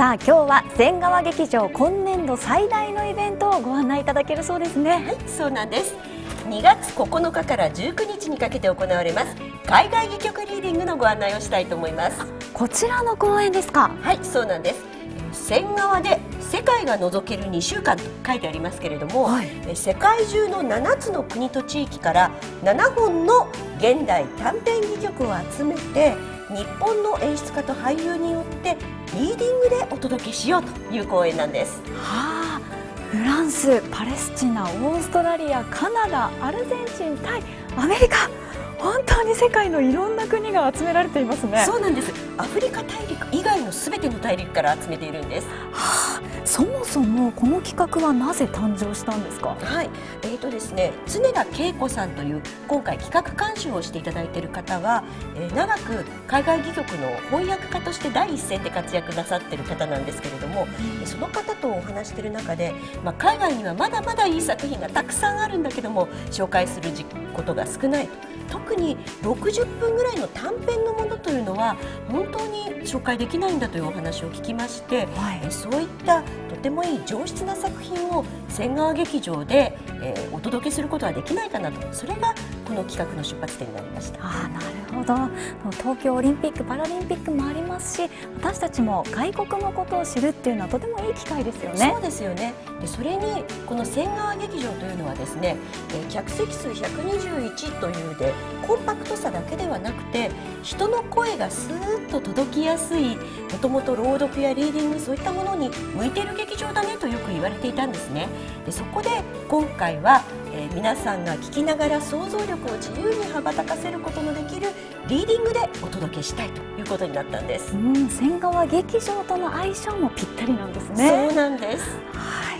さあ今日は仙川劇場今年度最大のイベントをご案内いただけるそうですね。 はい、そうなんです。2月9日から19日にかけて行われます海外戯曲リーディングのご案内をしたいと思います。 こちらの公演ですか？ はい、そうなんです。仙川で世界が覗ける2週間と書いてありますけれども、はい、世界中の7つの国と地域から7本の現代短編戯曲を集めて日本の演出家と俳優によってリーディングでお届けしようという公演なんです。 はあ、フランス、パレスチナ、オーストラリア、カナダ、アルゼンチン、タイ、アメリカ、本当に世界のいろんな国が集められていますね。 そうなんです。アフリカ大陸以外のすべての大陸から集めているんです。 はあ、そもそもこの企画はなぜ誕生したんですか？ はい、ですね、常田恵子さんという今回企画監修をしていただいている方は、長く海外戯曲の翻訳家として第一線で活躍なさっている方なんですけれども、その方とお話している中で、海外にはまだまだいい作品がたくさんあるんだけども紹介することが少ないと。特に60分ぐらいの短編のものというのは本当に紹介できないんだというお話を聞きまして、はい、そういったとてもいい上質な作品を仙川劇場で、お届けすることはできないかなと、それがこの企画の出発点になりました。 なるほど。東京オリンピック・パラリンピックもありますし、私たちも外国のことを知るっていうのはとてもいい機会ですよね。 そうですよね。でそれにこの仙川劇場というのはですね、客席数121というでコンパクトさだけではなくて人の声がスーッと届きやすい、もともと朗読やリーディングそういったものに向いている劇場だねとよく言われていたんですね。でそこで今回は、皆さんが聞きながら想像力を自由に羽ばたかせることのできるリーディングでお届けしたいということになったんです。 仙川劇場との相性もぴったりなんですね。 そうなんです。 はい。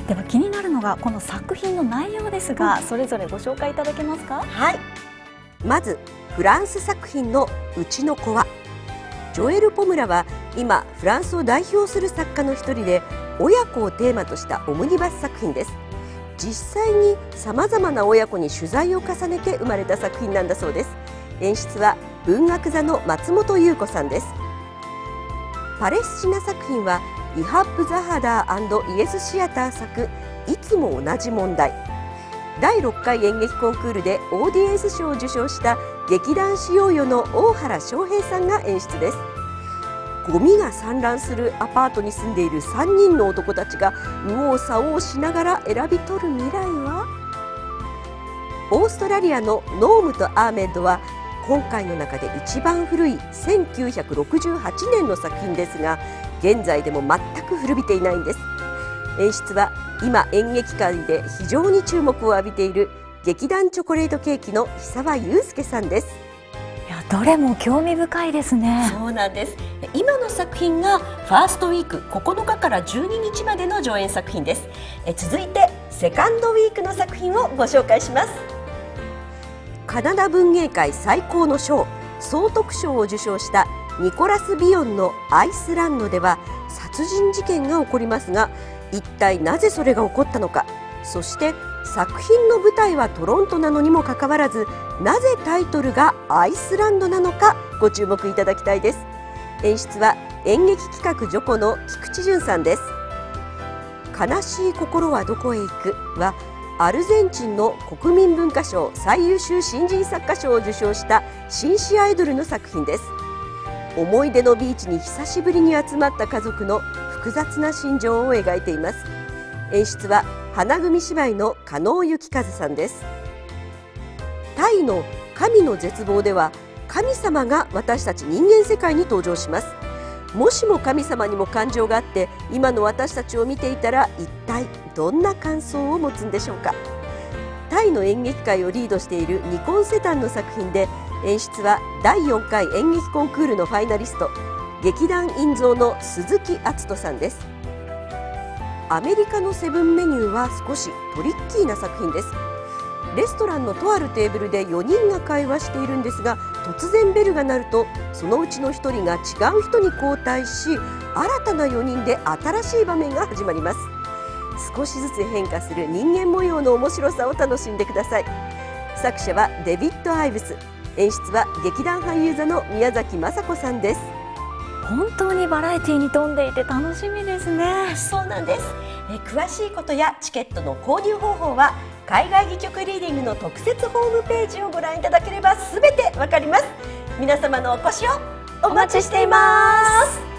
では気になるのがこの作品の内容ですが、それぞれご紹介いただけますか？ はい。まずフランス作品のうちの子は、ジョエル・ポムラは今フランスを代表する作家の一人で、親子をテーマとしたオムニバス作品です。実際にさまざまな親子に取材を重ねて生まれた作品なんだそうです。演出は文学座の松本優子さんです。パレスチナ作品はイハッブ・ザハダー&イエス・シアター作いつも同じ問題。第6回演劇コンクールでオーディエンス賞を受賞した劇団四葉よの大原翔平さんが演出です。ゴミが散乱するアパートに住んでいる3人の男たちが右往左往しながら選び取る未来は、オーストラリアのノームとアーメッドは今回の中で一番古い1968年の作品ですが、現在でも全く古びていないんです。演出は今演劇界で非常に注目を浴びている劇団チョコレートケーキの久場雄介さんです。 いや、どれも興味深いですね。 そうなんです。今の作品がファーストウィーク9日から12日までの上演作品です。続いてセカンドウィークの作品をご紹介します。カナダ文芸界最高の賞、総督賞を受賞したニコラス・ビヨンのアイスランドでは殺人事件が起こりますが、一体なぜそれが起こったのか、そして作品の舞台はトロントなのにもかかわらずなぜタイトルがアイスランドなのかご注目いただきたいです。演出は演劇企画助講の菊池淳さんです。悲しい心はどこへ行くはアルゼンチンの国民文化賞最優秀新人作家賞を受賞した紳士アイドルの作品です。思い出のビーチに久しぶりに集まった家族の複雑な心情を描いています。演出は花組芝居の加納幸和さんです。タイの神の絶望では神様が私たち人間世界に登場します。もしも神様にも感情があって今の私たちを見ていたら一体どんな感想を持つんでしょうか。タイの演劇界をリードしているニコン・セタンの作品で、演出は第4回演劇コンクールのファイナリスト劇団院蔵の鈴木篤人さんです。アメリカのセブンメニューは少しトリッキーな作品です。レストランのとあるテーブルで4人が会話しているんですが、突然ベルが鳴るとそのうちの1人が違う人に交代し、新たな4人で新しい場面が始まります。少しずつ変化する人間模様の面白さを楽しんでください。作者はデビッド・アイブス、演出は劇団俳優座の宮崎雅子さんです。 本当にバラエティに富んでいて楽しみですね。 そうなんです。詳しいことやチケットの購入方法は海外戯曲リーディングの特設ホームページをご覧いただければすべてわかります。皆様のお越しをお待ちしています。